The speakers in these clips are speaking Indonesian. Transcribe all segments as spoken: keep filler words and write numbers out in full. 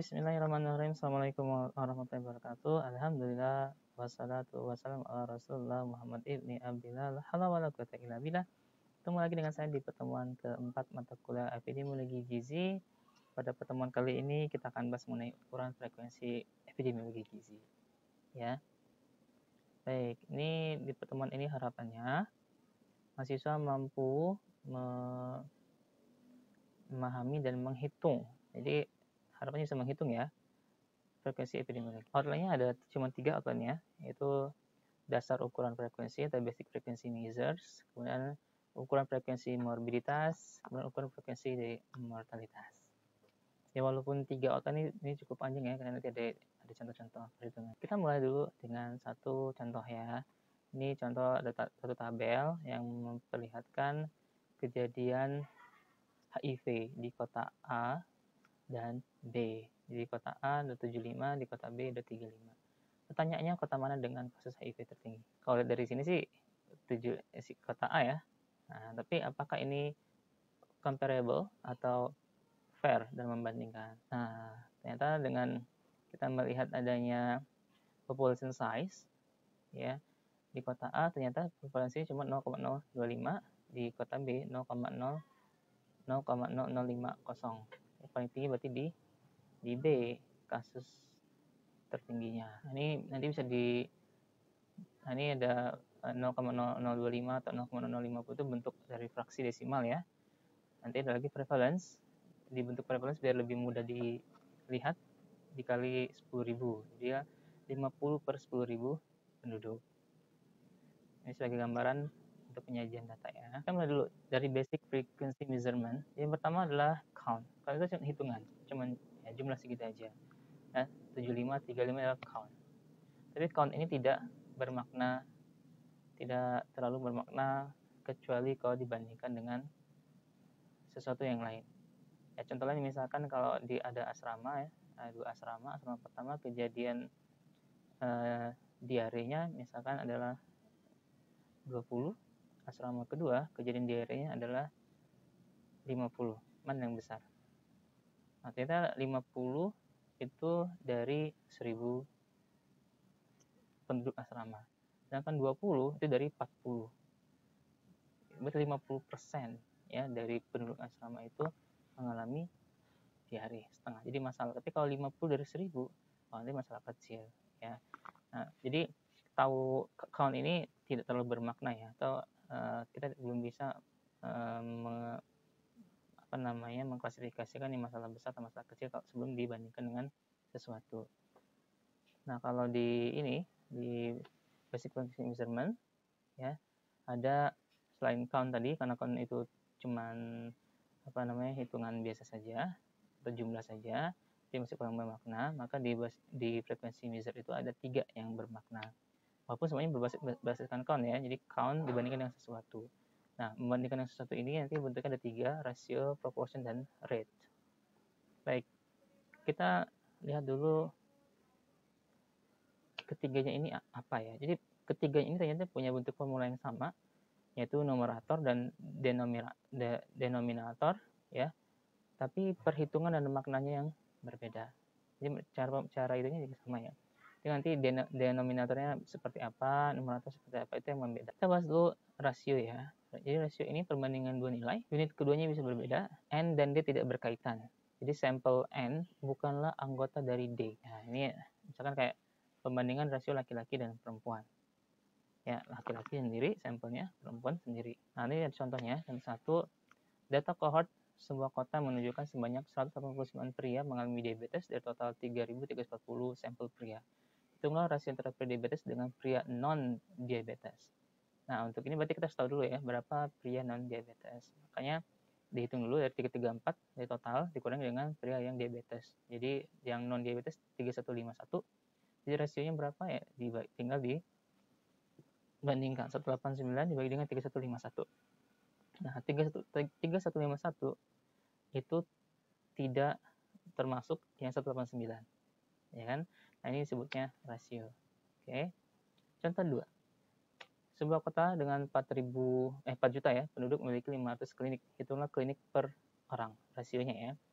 Bismillahirrahmanirrahim. Assalamualaikum warahmatullahi wabarakatuh. Alhamdulillah wassalatu wassalamu ala Rasulullah Muhammad ibni Abdillah. La haula wala quwwata illa billah. Ketemu lagi dengan saya di pertemuan keempat mata kuliah epidemiologi gizi. Pada pertemuan kali ini kita akan bahas mengenai ukuran frekuensi epidemiologi gizi. Ya. Baik, ini di pertemuan ini harapannya mahasiswa mampu memahami dan menghitung. Jadi harapannya bisa menghitung ya frekuensi epidemiologi. Outline-nya ada cuma tiga outline-nya, yaitu dasar ukuran frekuensi atau basic frequency measures, kemudian ukuran frekuensi morbiditas, kemudian ukuran frekuensi dari mortalitas. Ya walaupun tiga outline ini, ini cukup panjang ya, karena nanti ada ada contoh-contoh perhitungan. Kita mulai dulu dengan satu contoh ya. Ini contoh ada satu tabel yang memperlihatkan kejadian H I V di kota A dan B. Di kota A ada tujuh puluh lima, di kota B ada tiga puluh lima. Pertanyaannya kota mana dengan kasus H I V tertinggi? Kalau lihat dari sini sih tujuh eh, kota A ya. Nah, tapi apakah ini comparable atau fair dan membandingkan? Nah, ternyata dengan kita melihat adanya population size ya. Di kota A ternyata populasinya cuma nol koma nol dua lima, di kota B nol koma nol nol lima nol. Yang paling tinggi berarti di di B kasus tertingginya. Ini nanti bisa di nah ini ada nol koma nol nol dua lima atau nol koma nol lima puluh itu bentuk dari fraksi desimal ya. Nanti ada lagi prevalence. Dibentuk prevalence biar lebih mudah dilihat dikali sepuluh ribu. Dia lima puluh per sepuluh ribu penduduk. Ini sebagai gambaran untuk penyajian data ya. Kita mulai dulu dari basic frequency measurement. Yang pertama adalah count. Kalau itu cuma hitungan, cuman ya, jumlah segitu aja. Ya, tujuh puluh lima, tiga puluh lima adalah count. Tapi count ini tidak bermakna tidak terlalu bermakna kecuali kalau dibandingkan dengan sesuatu yang lain. Ya, contohnya misalkan kalau di ada asrama ya, ada dua asrama, asrama pertama kejadian eh, diarenya misalkan adalah dua puluh, asrama kedua kejadian diarenya adalah lima puluh. Mana yang besar? Nah, ternyata lima puluh itu dari seribu penduduk asrama. Sedangkan dua puluh itu dari empat puluh. Berarti lima puluh persen ya dari penduduk asrama itu mengalami diare setengah. Jadi masalah. Tapi kalau lima puluh dari seribu, oh, ini masalah kecil ya. Nah, jadi tahu count ini tidak terlalu bermakna ya, atau uh, kita belum bisa uh, me, apa namanya mengklasifikasikan ini masalah besar atau masalah kecil kalau sebelum dibandingkan dengan sesuatu. Nah, kalau di ini di basic frequency measurement ya ada selain count tadi, karena count itu cuman apa namanya hitungan biasa saja atau jumlah saja, dia masih kurang bermakna, maka di di frekuensi measure itu ada tiga yang bermakna. Walaupun semuanya berbasis berdasarkan count ya, jadi count dibandingkan dengan sesuatu. Nah, membandingkan dengan sesuatu ini nanti bentuknya ada tiga, rasio, proportion, dan rate. Baik, kita lihat dulu ketiganya ini apa ya. Jadi ketiganya ini ternyata punya bentuk formula yang sama, yaitu numerator dan denominator ya, tapi perhitungan dan maknanya yang berbeda. Jadi cara cara itunya juga sama ya. Jadi nanti denominatornya seperti apa, numerator seperti apa, itu yang membeda. Kita bahas dulu rasio ya. Jadi rasio ini perbandingan dua nilai, unit keduanya bisa berbeda, N dan D tidak berkaitan. Jadi sampel N bukanlah anggota dari D. Nah, ini misalkan kayak pembandingan rasio laki-laki dan perempuan. Ya, laki-laki sendiri sampelnya, perempuan sendiri. Nah, ini ada contohnya. Yang satu, data cohort sebuah kota menunjukkan sebanyak seratus delapan puluh sembilan pria mengalami diabetes dari total tiga ribu tiga ratus empat puluh sampel pria. Hitunglah rasio antara pria diabetes dengan pria non-diabetes. Nah, untuk ini berarti kita harus tahu dulu ya, berapa pria non-diabetes. Makanya dihitung dulu dari tiga ratus tiga puluh empat dari total, dikurangi dengan pria yang diabetes. Jadi yang non-diabetes tiga ribu seratus lima puluh satu. Jadi rasionya berapa ya? Tinggal dibandingkan seratus delapan puluh sembilan dibagi dengan tiga ribu seratus lima puluh satu. Nah, tiga ribu seratus lima puluh satu itu tidak termasuk yang seratus delapan puluh sembilan. Ya kan? Nah, ini disebutnya rasio. Oke. Contoh dua. Sebuah kota dengan empat ribu eh empat juta ya penduduk memiliki lima ratus klinik. Hitunglah klinik per orang rasionya ya.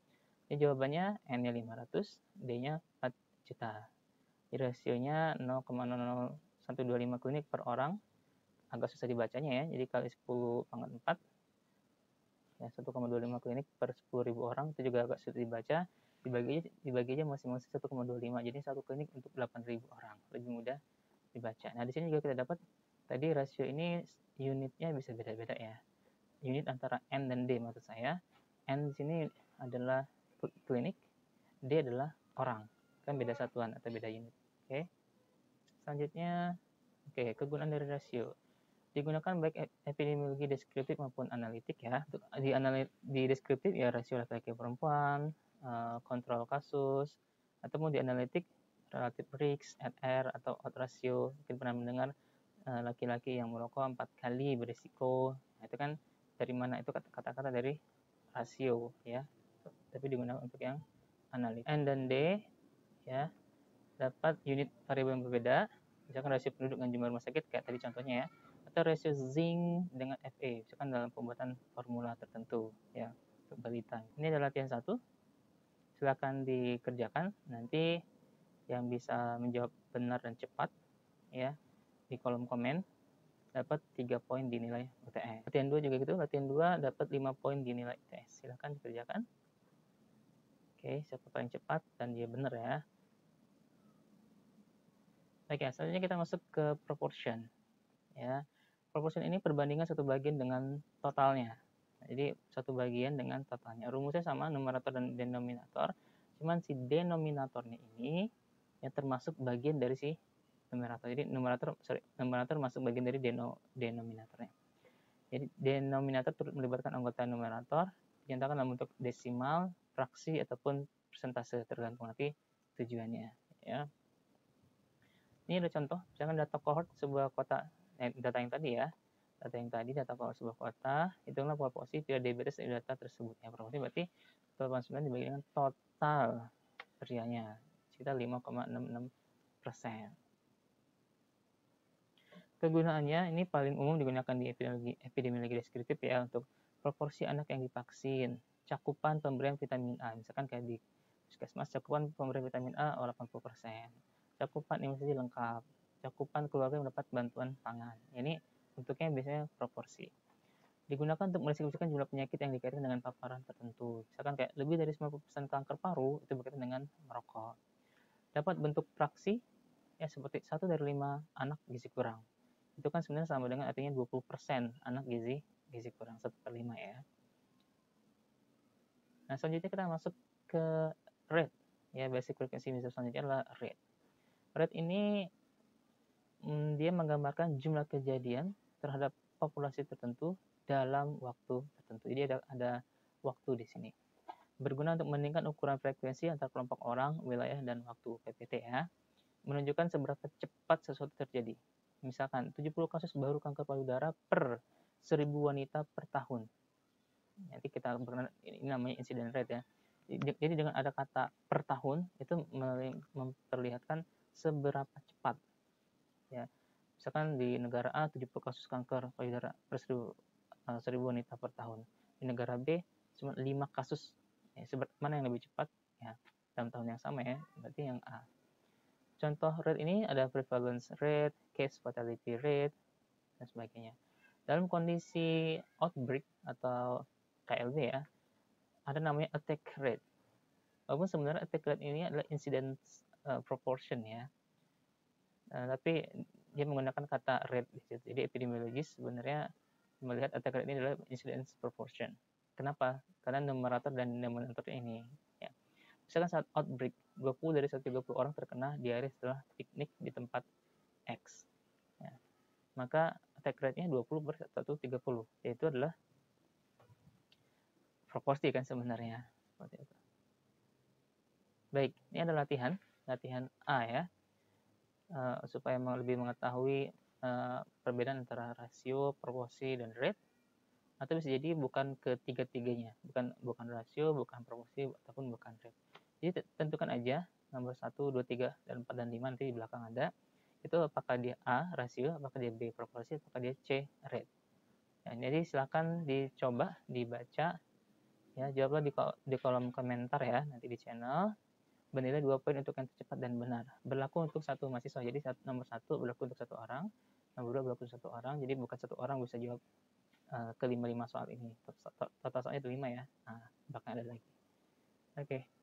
Ini jawabannya N-nya lima ratus, D-nya empat juta. Jadi rasionya nol koma nol nol satu dua lima klinik per orang. Agak susah dibacanya ya. Jadi kali sepuluh pangkat empat. Ya, satu koma dua lima klinik per sepuluh ribu orang. Itu juga agak sulit dibaca. Dibagi aja, dibagi aja masing-masing satu koma dua lima. Jadi satu klinik untuk delapan ribu orang. Lebih mudah dibaca. Nah, di sini juga kita dapat tadi rasio ini unitnya bisa beda-beda ya. Unit antara N dan D maksud saya. N di sini adalah klinik, D adalah orang. Kan beda satuan atau beda unit. Oke. Selanjutnya, oke, kegunaan dari rasio. Digunakan baik epidemiologi deskriptif maupun analitik ya. Di analit di deskriptif ya rasio laki-laki perempuan, kontrol kasus, ataupun di analitik relative risk, R R atau odds ratio. Mungkin pernah mendengar laki-laki yang merokok empat kali berisiko. Nah, itu kan dari mana? Itu kata-kata dari rasio ya. Tapi digunakan untuk yang analitik. N dan D ya dapat unit variabel yang berbeda. Misalkan rasio penduduk dengan jumlah rumah sakit kayak tadi contohnya ya. Atau rasio zinc dengan F E, misalkan dalam pembuatan formula tertentu ya untuk balita. Ini adalah latihan satu. Silakan dikerjakan. Nanti yang bisa menjawab benar dan cepat ya di kolom komen dapat tiga poin di nilai U T S. Latihan dua juga gitu. Latihan dua dapat lima poin di nilai U T S. Silakan dikerjakan. Oke, siapa paling cepat dan dia benar ya. Baik ya, selanjutnya kita masuk ke proportion. Ya, proportion ini perbandingan satu bagian dengan totalnya. Jadi satu bagian dengan totalnya. Rumusnya sama, numerator dan denominator. Cuman si denominatornya ini yang termasuk bagian dari si numerator. Jadi numerator, sorry, numerator masuk bagian dari deno, denominatornya. Jadi denominator turut melibatkan anggota numerator, dinyatakan dalam bentuk desimal, fraksi ataupun persentase tergantung nanti tujuannya. Ya. Ini ada contoh, misalkan data cohort sebuah kota, eh, data yang tadi ya, data yang tadi, data cohort sebuah kota, hitunglah proporsi pria diabetes dari data tersebut. Ya, proporsi berarti delapan puluh sembilan dibagi dengan total prianya, sekitar lima koma enam enam persen. Kegunaannya ini paling umum digunakan di epidemiologi, epidemiologi deskriptif ya, untuk proporsi anak yang divaksin, cakupan pemberian vitamin A, misalkan kayak di puskesmas, cakupan pemberian vitamin A delapan puluh persen. Cakupan imunisasi lengkap, cakupan keluarga yang mendapat bantuan pangan. Ini bentuknya biasanya proporsi. Digunakan untuk mendistribusikan jumlah penyakit yang dikaitkan dengan paparan tertentu. Misalkan kayak lebih dari sembilan puluh persen kanker paru itu berkaitan dengan merokok. Dapat bentuk fraksi ya seperti satu dari lima anak gizi kurang. Itu kan sebenarnya sama dengan artinya dua puluh persen anak gizi gizi kurang, satu per lima ya. Nah, selanjutnya kita masuk ke rate. Ya, basic frequency measure selanjutnya adalah rate. Rate ini hmm, dia menggambarkan jumlah kejadian terhadap populasi tertentu dalam waktu tertentu. Jadi ada, ada waktu di sini. Berguna untuk membandingkan ukuran frekuensi antar kelompok orang, wilayah, dan waktu P P T ya. Menunjukkan seberapa cepat sesuatu terjadi. Misalkan tujuh puluh kasus baru kanker payudara per seribu wanita per tahun. Nanti kita berkenal, ini namanya incident rate ya. Jadi dengan ada kata per tahun itu memperlihatkan seberapa cepat ya. Misalkan di negara A tujuh puluh kasus kanker payudara per seribu, uh, seribu wanita per tahun. Di negara B cuma lima kasus. Ya, mana yang lebih cepat ya dalam tahun yang sama ya, berarti yang A. Contoh rate ini ada prevalence rate, case fatality rate, dan sebagainya. Dalam kondisi outbreak atau K L B ya, ada namanya attack rate. Walaupun sebenarnya attack rate ini adalah incidence uh, proportion ya, uh, tapi dia menggunakan kata rate di situ. Jadi epidemiologis sebenarnya melihat attack rate ini adalah incidence proportion. Kenapa? Karena numerator dan denominator ini. Ya. Misalkan saat outbreak, dua puluh dari seratus tiga puluh orang terkena diare setelah piknik di tempat X. Ya. Maka attack rate-nya dua puluh per seratus tiga puluh, yaitu adalah proporsi kan sebenarnya. Seperti itu. Baik, ini adalah latihan, latihan A ya, uh, supaya lebih mengetahui uh, perbedaan antara rasio, proporsi, dan rate. Atau bisa jadi bukan ketiga-tiganya, bukan bukan rasio, bukan proporsi, ataupun bukan rate. Jadi tentukan aja nomor satu, dua, tiga, dan empat, dan lima nanti di belakang ada. Itu apakah dia A, rasio, apakah dia B, proporsi, apakah dia C, rate. Nah, jadi silakan dicoba, dibaca, Ya, jawablah di, di kolom komentar ya, nanti di channel. Bernilai dua poin untuk yang tercepat dan benar. Berlaku untuk satu mahasiswa. Jadi nomor satu berlaku untuk satu orang, nomor dua berlaku untuk satu orang. Jadi bukan satu orang bisa jawab uh, ke lima lima soal ini. Total soalnya itu lima ya. Nah, bahkan ada lagi. Oke. Okay.